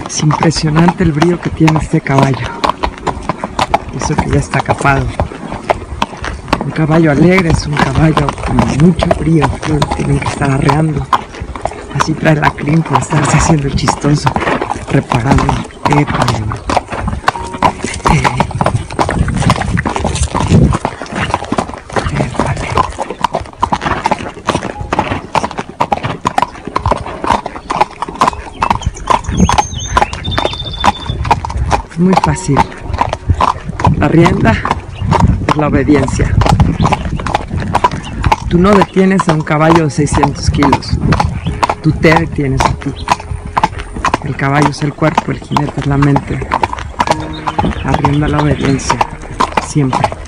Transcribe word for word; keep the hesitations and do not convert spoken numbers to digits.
Es impresionante el brío que tiene este caballo. Eso que ya está capado. Un caballo alegre es un caballo con mucho brío, que tienen que estar arreando. Así trae la crin por estarse haciendo el chistoso, reparando. Épale. Épale. Es muy fácil. La rienda es la obediencia. Tú no detienes a un caballo de seiscientos kilos. Tú te detienes a ti. El caballo es el cuerpo, el jinete es la mente. La rienda es la obediencia. Siempre.